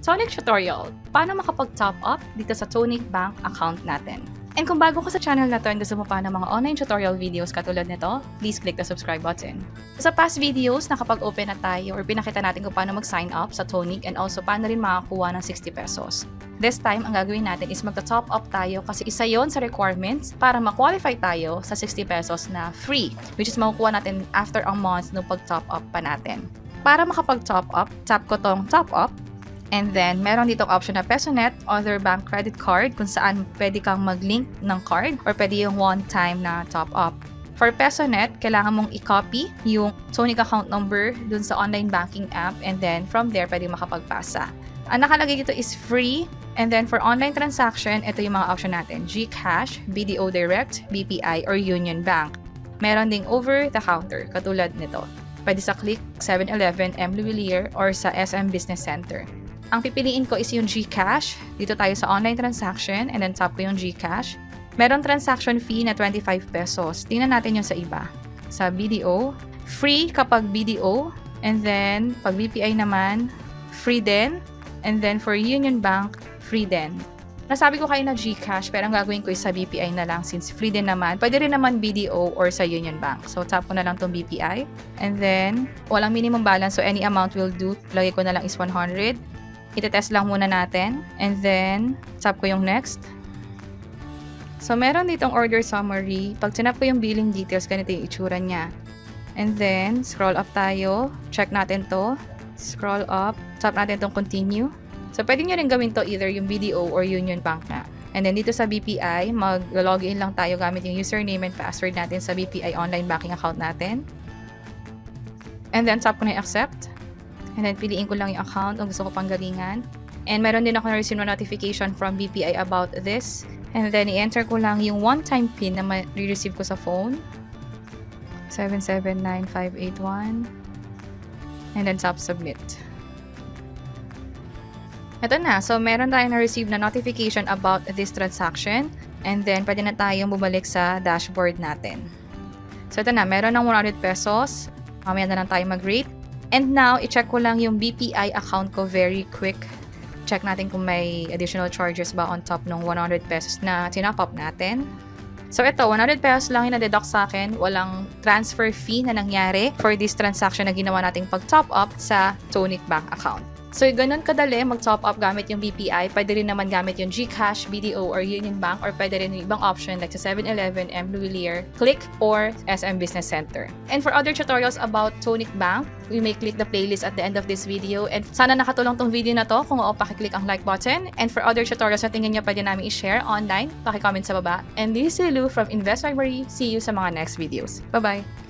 Tonic tutorial, paano makapag-top up dito sa Tonic Bank account natin. And kung bago ka sa channel na to and gusto mo pa ng mga online tutorial videos katulad nito, please click the subscribe button. Sa past videos, nakapag-open na tayo or pinakita natin kung paano mag-sign up sa Tonic and also paano rin makakuha ng 60 pesos. This time, ang gagawin natin is magta-top up tayo kasi isa yon sa requirements para ma-qualify tayo sa 60 pesos na free, which is makukuha natin after a month nung pag-top up pa natin. Para makapag-top up, tap ko tong top up. And then, meron ditong option na PesoNet, other bank credit card, kung saan pwede kang mag-link ng card or pwede yung one-time na top-up. For PesoNet, kailangan mong i-copy yung Tonic account number dun sa online banking app and then from there, pwede makapagpasa. Ang nakalagay dito is free. And then, for online transaction, ito yung mga option natin. GCash, BDO Direct, BPI, or Union Bank. Meron ding over-the-counter, katulad nito. Pwede sa Click, 7-Eleven, M. Luwilier, or sa SM Business Center. Ang pipiliin ko is yung GCash. Dito tayo sa online transaction and then tap ko yung GCash. Meron transaction fee na 25 pesos. Tingnan natin yung sa iba. Sa BDO, free kapag BDO. And then, pag BPI naman, free din. And then, for Union Bank, free din. Nasabi ko kayo na GCash, pero ang gagawin ko is sa BPI na lang since free din naman. Pwede rin naman BDO or sa Union Bank. So, tap ko na lang tong BPI. And then, walang minimum balance. So, any amount will do. Lagay ko na lang is 100. Itetest lang muna natin. And then, tap ko yung next. So, meron ditong order summary. Pag tinap ko yung billing details, ganito yung itsura niya. And then, scroll up tayo. Check natin to. Scroll up. Tap natin itong continue. So, pwede nyo rin gawin to either yung BDO or Union Bank na. And then, dito sa BPI, mag-login lang tayo gamit yung username and password natin sa BPI online banking account natin. And then, tap ko na yung accept. And then, piliin ko lang yung account kung gusto ko pang galingan. And meron din ako na-receive na notification from BPI about this. And then, i-enter ko lang yung one-time PIN na ma-receive ko sa phone. 779581. And then, tap submit. Ito na. So, meron tayong na-receive na notification about this transaction. And then, pwede na tayong bumalik sa dashboard natin. So, ito na. Meron ng 100 pesos. Mamaya na lang tayo mag-rate. And now, i-check ko lang yung BPI account ko very quick. Check natin kung may additional charges ba on top ng 100 pesos na tinop up natin. So, ito, 100 pesos lang yung na-deduct sa akin. Walang transfer fee na nangyari for this transaction na ginawa nating pag-top up sa Tonic Bank account. So, ganun kadali mag-top up gamit yung BPI. Pwede rin naman gamit yung GCash, BDO, or Union Bank, or pwede rin yung ibang option like sa 7-Eleven, M. Luwilier, Click, or SM Business Center. And for other tutorials about Tonic Bank, we may click the playlist at the end of this video. And sana nakatulong tong video na to. Kung oo, pakiclick ang like button. And for other tutorials na tingin nyo pwede namin i-share online, pakicomment sa baba. And this is Lou from Invest Library. See you sa mga next videos. Bye-bye!